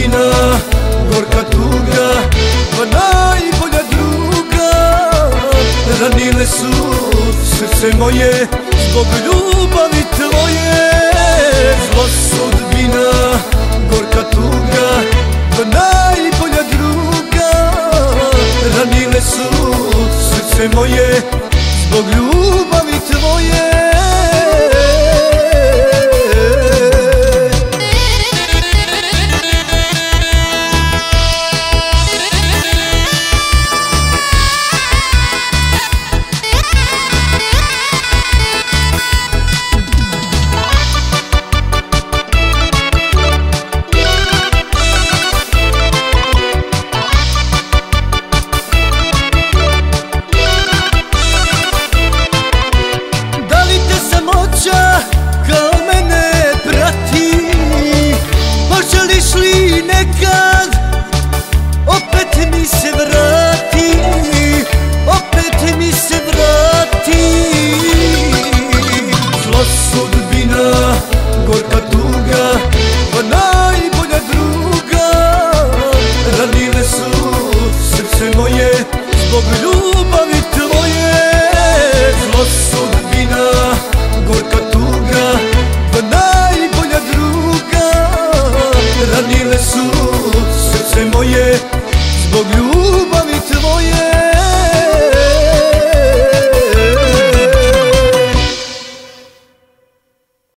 sudbina, gorka tuga, pa najbolja druga. Ranile su srce moje zbog ljubavi tvoje. Zlo sudbina, gorka tuga, pa najbolja druga. Ranile su srce moje zbog ljubavi tvoje. Kao mene prati, poželiš li nekad opet mi se vrati, opet mi se vrati. Zlo sudbina, gorka tuga, pa najbolja druga. Ranile su srce moje zbog ljubavi tvoje. Zlo sudbina, gorka tuga, pa najbolja druga. Ranile su srce moje